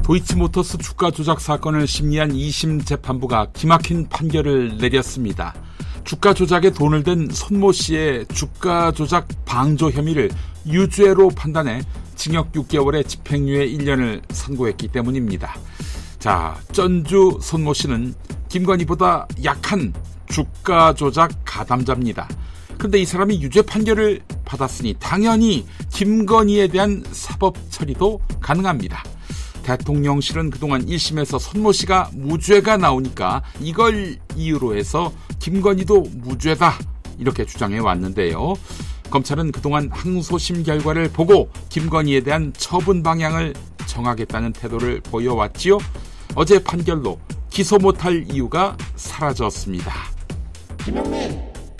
도이치모터스 주가 조작 사건을 심리한 2심 재판부가 기막힌 판결을 내렸습니다. 주가 조작에 돈을 댄 손모 씨의 주가 조작 방조 혐의를 유죄로 판단해 징역 6개월에 집행유예 1년을 선고했기 때문입니다. 자, 전주 손모 씨는 김건희보다 약한 주가 조작 가담자입니다. 그런데 이 사람이 유죄 판결을 받았으니 당연히 김건희에 대한 사법 처리도 가능합니다. 대통령실은 그동안 1심에서 손모 씨가 무죄가 나오니까 이걸 이유로 해서 김건희도 무죄다 이렇게 주장해 왔는데요. 검찰은 그동안 항소심 결과를 보고 김건희에 대한 처분 방향을 정하겠다는 태도를 보여왔지요. 어제 판결로 기소 못할 이유가 사라졌습니다. 김영민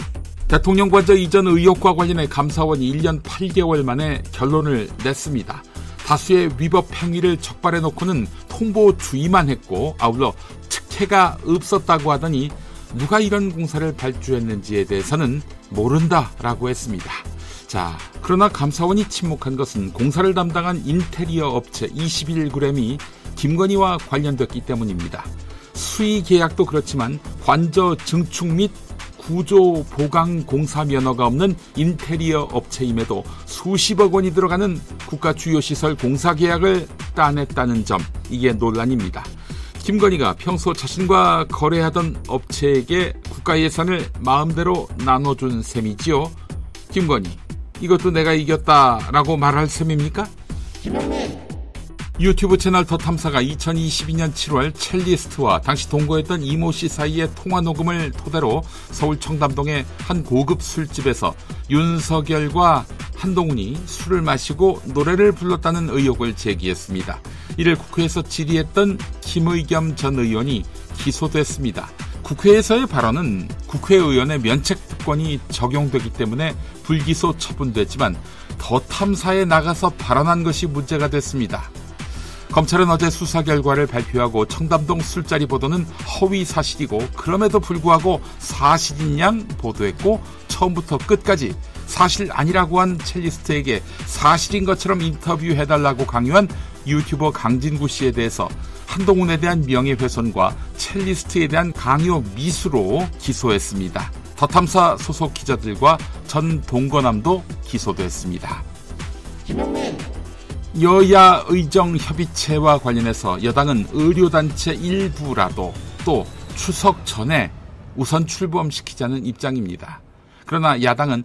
대통령 관저 이전 의혹과 관련해 감사원이 1년 8개월 만에 결론을 냈습니다. 다수의 위법 행위를 적발해놓고는 통보주의만 했고 아울러 특혜가 없었다고 하더니 누가 이런 공사를 발주했는지에 대해서는 모른다라고 했습니다. 자, 그러나 감사원이 침묵한 것은 공사를 담당한 인테리어 업체 21g이 김건희와 관련됐기 때문입니다. 수의 계약도 그렇지만 관저 증축 및 구조 보강 공사 면허가 없는 인테리어 업체임에도 수십억 원이 들어가는 국가 주요 시설 공사 계약을 따냈다는 점, 이게 논란입니다. 김건희가 평소 자신과 거래하던 업체에게 국가 예산을 마음대로 나눠준 셈이지요. 김건희, 이것도 내가 이겼다라고 말할 셈입니까? 김영민 유튜브 채널 더 탐사가 2022년 7월 첼리스트와 당시 동거했던 이모 씨 사이의 통화 녹음을 토대로 서울 청담동의 한 고급 술집에서 윤석열과 한동훈이 술을 마시고 노래를 불렀다는 의혹을 제기했습니다. 이를 국회에서 질의했던 김의겸 전 의원이 기소됐습니다. 국회에서의 발언은 국회의원의 면책특권이 적용되기 때문에 불기소 처분됐지만 더 탐사에 나가서 발언한 것이 문제가 됐습니다. 검찰은 어제 수사 결과를 발표하고 청담동 술자리 보도는 허위 사실이고 그럼에도 불구하고 사실인 양 보도했고 처음부터 끝까지 사실 아니라고 한 첼리스트에게 사실인 것처럼 인터뷰해달라고 강요한 유튜버 강진구 씨에 대해서 한동훈에 대한 명예훼손과 첼리스트에 대한 강요 미수로 기소했습니다. 더탐사 소속 기자들과 전 동거남도 기소됐습니다. 김영민 여야 의정협의체와 관련해서 여당은 의료단체 일부라도 또 추석 전에 우선 출범시키자는 입장입니다. 그러나 야당은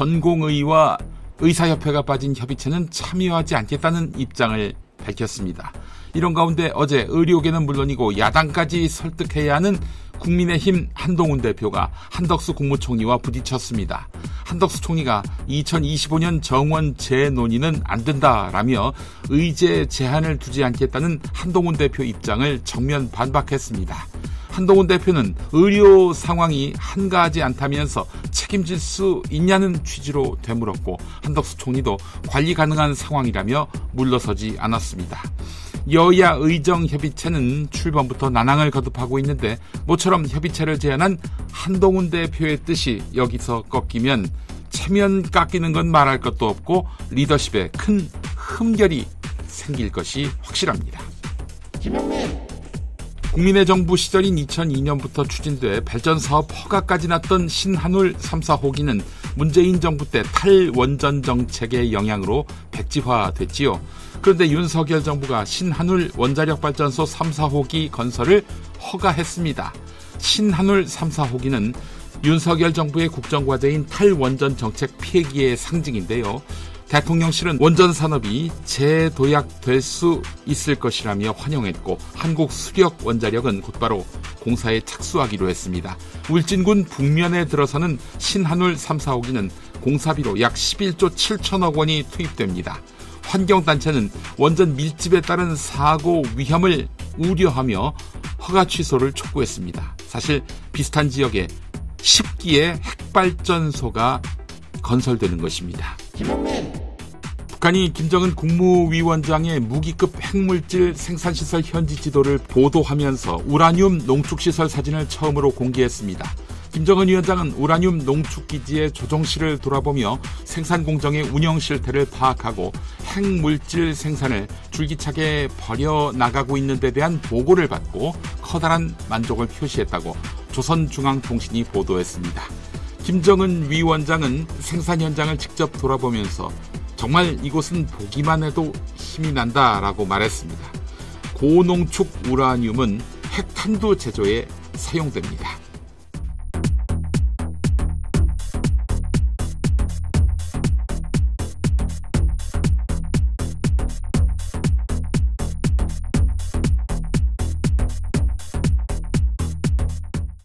전공의와 의사협회가 빠진 협의체는 참여하지 않겠다는 입장을 밝혔습니다. 이런 가운데 어제 의료계는 물론이고 야당까지 설득해야 하는 국민의힘 한동훈 대표가 한덕수 국무총리와 부딪혔습니다. 한덕수 총리가 2025년 정원 재논의는 안 된다라며 의제 제한을 두지 않겠다는 한동훈 대표 입장을 정면 반박했습니다. 한동훈 대표는 의료 상황이 한가하지 않다면서 책임질 수 있냐는 취지로 되물었고 한덕수 총리도 관리 가능한 상황이라며 물러서지 않았습니다. 여야 의정협의체는 출범부터 난항을 거듭하고 있는데 모처럼 협의체를 제안한 한동훈 대표의 뜻이 여기서 꺾이면 체면 깎이는 건 말할 것도 없고 리더십에 큰 흠결이 생길 것이 확실합니다. 김영민 국민의 정부 시절인 2002년부터 추진돼 발전사업 허가까지 났던 신한울 3사 호기는 문재인 정부 때 탈원전 정책의 영향으로 백지화됐지요. 그런데 윤석열 정부가 신한울 원자력발전소 3사 호기 건설을 허가했습니다. 신한울 3사 호기는 윤석열 정부의 국정과제인 탈원전 정책 폐기의 상징인데요. 대통령실은 원전 산업이 재도약될 수 있을 것이라며 환영했고 한국수력원자력은 곧바로 공사에 착수하기로 했습니다. 울진군 북면에 들어서는 신한울 3사 호기는 공사비로 약 11조 7천억 원이 투입됩니다. 환경단체는 원전 밀집에 따른 사고 위험을 우려하며 허가 취소를 촉구했습니다. 사실 비슷한 지역에 10기의 핵발전소가 건설되는 것입니다. 북한이 김정은 국무위원장의 무기급 핵물질 생산시설 현지 지도를 보도하면서 우라늄 농축시설 사진을 처음으로 공개했습니다. 김정은 위원장은 우라늄 농축기지의 조정실을 돌아보며 생산 공정의 운영 실태를 파악하고 핵물질 생산을 줄기차게 벌여나가고 있는 데 대한 보고를 받고 커다란 만족을 표시했다고 조선중앙통신이 보도했습니다. 김정은 위원장은 생산 현장을 직접 돌아보면서 정말 이곳은 보기만 해도 힘이 난다라고 말했습니다. 고농축 우라늄은 핵탄두 제조에 사용됩니다.